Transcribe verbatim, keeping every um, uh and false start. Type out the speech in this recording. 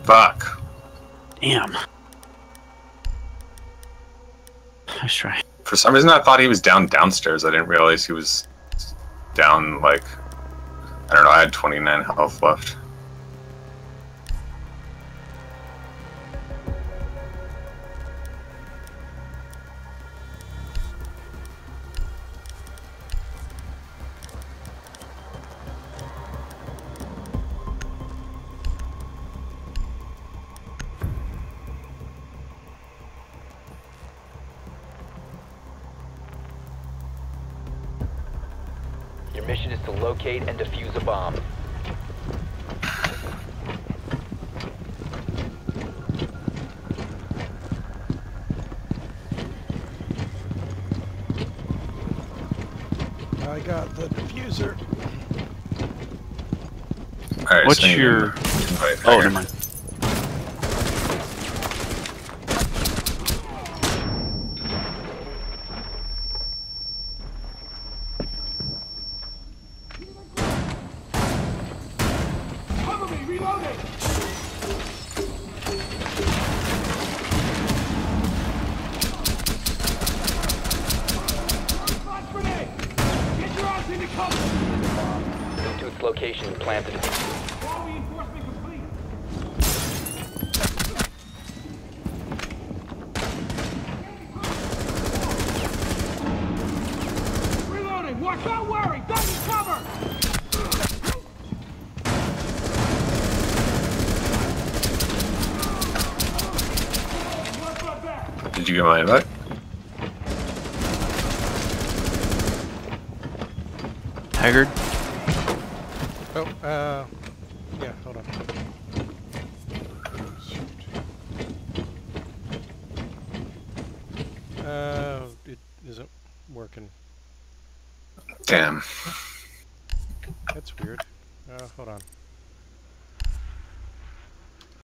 Fuck. Damn. Nice try. For some reason, I thought he was down downstairs. I didn't realize he was down, like, I don't know, I had twenty-nine health left. Your mission is to locate and defuse a bomb. I got the diffuser. Alright, What's so you your... invite Oh, Tiger. never mind. Cover me, reloading! Flash grenade! Get your ass into cover! Move to its location and plant the defuse. All reinforcement complete! Reloading! Watch out, worry! Don't cover! Watch my back! Did you get my invite? Haggard? Oh, uh, yeah, hold on. Uh, it isn't working. Damn. That's weird. Uh, hold on.